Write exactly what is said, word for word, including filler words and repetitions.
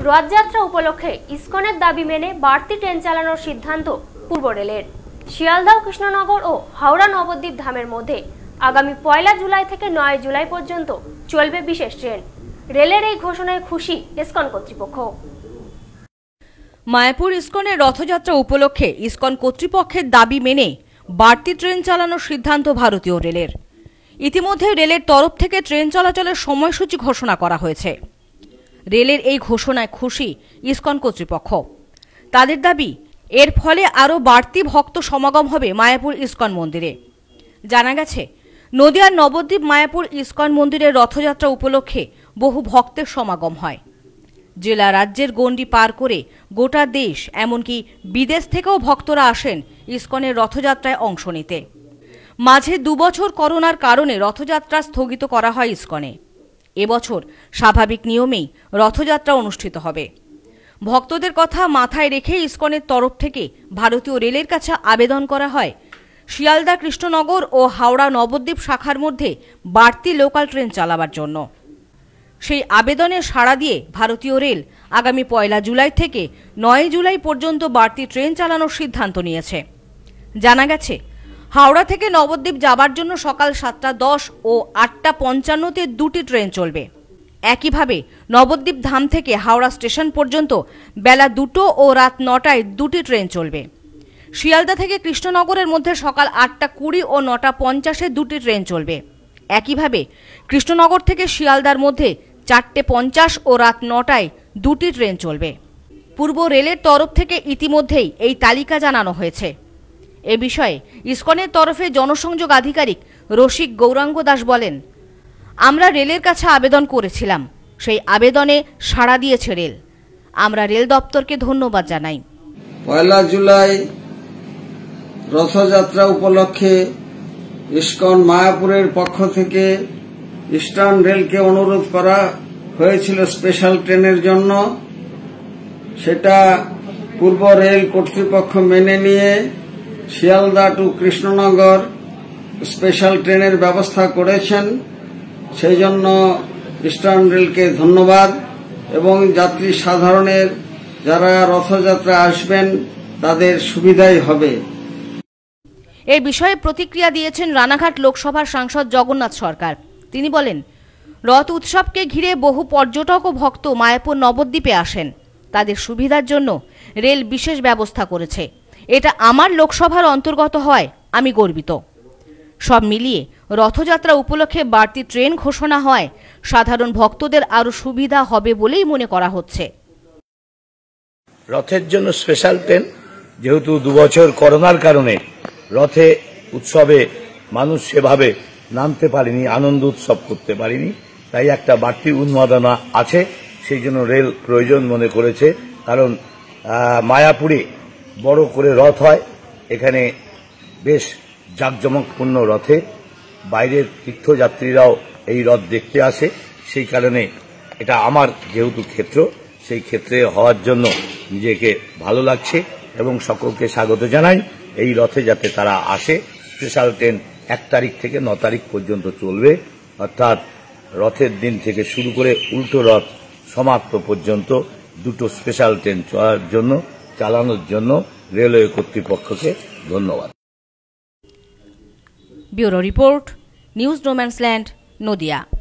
রথযাত্রা উপলক্ষে ইসকনের দাবি মেনে বাড়তি ট্রেন চালানোর সিদ্ধান্ত পূর্ব রেলের। শিয়ালদা ও কৃষ্ণনগর ও হাওড়া নবদ্বীপ ধামের মধ্যে আগামী পয়লা জুলাই থেকে নয় জুলাই পর্যন্ত চলবে বিশেষ ট্রেন। রেলের এই ঘোষণায় খুশি ইসকন কর্তৃপক্ষ। মায়াপুর ইসকনের রথযাত্রা উপলক্ষে ইসকন কর্তৃপক্ষের দাবি মেনে বাড়তি ট্রেন চালানোর সিদ্ধান্ত ভারতীয় রেলের। ইতিমধ্যে রেলের তরফ থেকে ট্রেন চলাচলের সময়সূচি ঘোষণা করা হয়েছে। রেলের এই ঘোষণায় খুশি ইসকন কর্তৃপক্ষ। তাদের দাবি, এর ফলে আরও বাড়তি ভক্ত সমাগম হবে মায়াপুর ইসকন মন্দিরে। জানা গেছে, নদিয়ার নবদ্বীপ মায়াপুর ইসকন মন্দিরের রথযাত্রা উপলক্ষে বহু ভক্তের সমাগম হয়। জেলা রাজ্যের গণ্ডি পার করে গোটা দেশ এমনকি বিদেশ থেকেও ভক্তরা আসেন ইসকনের রথযাত্রায় অংশ নিতে। মাঝে দুবছর করোনার কারণে রথযাত্রা স্থগিত করা হয় ইসকনে। এবছর স্বাভাবিক নিয়মেই রথযাত্রা অনুষ্ঠিত হবে। ভক্তদের কথা মাথায় রেখে ইসকনের তরফ থেকে ভারতীয় রেলের কাছে আবেদন করা হয় শিয়ালদা কৃষ্ণনগর ও হাওড়া নবদ্বীপ শাখার মধ্যে বাড়তি লোকাল ট্রেন চালাবার জন্য। সেই আবেদনে সাড়া দিয়ে ভারতীয় রেল আগামী পয়লা জুলাই থেকে নয় জুলাই পর্যন্ত বাড়তি ট্রেন চালানোর সিদ্ধান্ত নিয়েছে। জানা গেছে, হাওড়া থেকে নবদ্বীপ যাবার জন্য সকাল সাতটা দশ ও আটটা পঞ্চান্নতে দুটি ট্রেন চলবে। একইভাবে নবদ্বীপ ধাম থেকে হাওড়া স্টেশন পর্যন্ত বেলা দুটো ও রাত নটায় দুটি ট্রেন চলবে। শিয়ালদা থেকে কৃষ্ণনগরের মধ্যে সকাল আটটা কুড়ি ও নটা পঞ্চাশে দুটি ট্রেন চলবে। একইভাবে কৃষ্ণনগর থেকে শিয়ালদার মধ্যে চারটে পঞ্চাশ ও রাত নটায় দুটি ট্রেন চলবে। পূর্ব রেলের তরফ থেকে ইতিমধ্যেই এই তালিকা জানানো হয়েছে। এ বিষয়ে ইসকনের তরফে জনসংযোগ আধিকারিক রসিক গৌরাঙ্গ দাস বলেন, আমরা রেলের কাছে আবেদন করেছিলাম, সেই আবেদনে সাড়া দিয়েছে রেল। আমরা রেল দপ্তরকে ধন্যবাদ জানাই। পয়লা জুলাই রথযাত্রা উপলক্ষে ইসকন মায়াপুরের পক্ষ থেকে ইস্টার্ন রেলকে অনুরোধ করা হয়েছিল স্পেশাল ট্রেনের জন্য। সেটা পূর্ব রেল কর্তৃপক্ষ মেনে নিয়ে শিয়ালদা টু কৃষ্ণনগর স্পেশাল ট্রেনের ব্যবস্থা করেছেন। সেই জন্য ইস্টার্ন রেলকে ধন্যবাদ এবং যাত্রী সাধারণের যারা রথযাত্রা আসবেন তাদের সুবিধাই হবে। এই বিষয়ে প্রতিক্রিয়া দিয়েছেন রানাঘাট লোকসভার সাংসদ জগন্নাথ সরকার। তিনি বলেন, রথ উৎসবকে ঘিরে বহু পর্যটক ও ভক্ত মায়াপুর নবদ্বীপে আসেন। তাদের সুবিধার জন্য রেল বিশেষ ব্যবস্থা করেছে। এটা আমার লোকসভার অন্তর্গত হয় আমি গর্বিত। সব মিলিয়ে রথযাত্রা উপলক্ষে বাড়তি ট্রেন ঘোষণা হয় সাধারণ ভক্তদের আরো সুবিধা হবে বলেই মনে করা হচ্ছে। রথের জন্য স্পেশাল ট্রেন, যেহেতু দুবছর করোনার কারণে রথে উৎসবে মানুষ সেভাবে নামতে পারেনি, আনন্দ উৎসব করতে পারেনি, তাই একটা বাড়তি উন্মাদনা আছে। সেই জন্য রেল প্রয়োজন মনে করেছে। কারণ মায়াপুরে বড় করে রথ হয়, এখানে বেশ জাঁকজমকপূর্ণ রথে বাইরের তীর্থযাত্রীরাও এই রথ দেখতে আসে। সেই কারণে এটা আমার যেহেতু ক্ষেত্র, সেই ক্ষেত্রে হওয়ার জন্য নিজেকে ভালো লাগছে এবং সকলকে স্বাগত জানাই এই রথে যাতে তারা আসে। স্পেশাল ট্রেন এক তারিখ থেকে ন তারিখ পর্যন্ত চলবে, অর্থাৎ রথের দিন থেকে শুরু করে উল্টো রথ সমাপ্ত পর্যন্ত দুটো স্পেশাল ট্রেন চলার জন্য চালানোর জন্য রেলওয়ে কর্তৃপক্ষকে ধন্যবাদ। Bureau report, news no man's land, Nadia.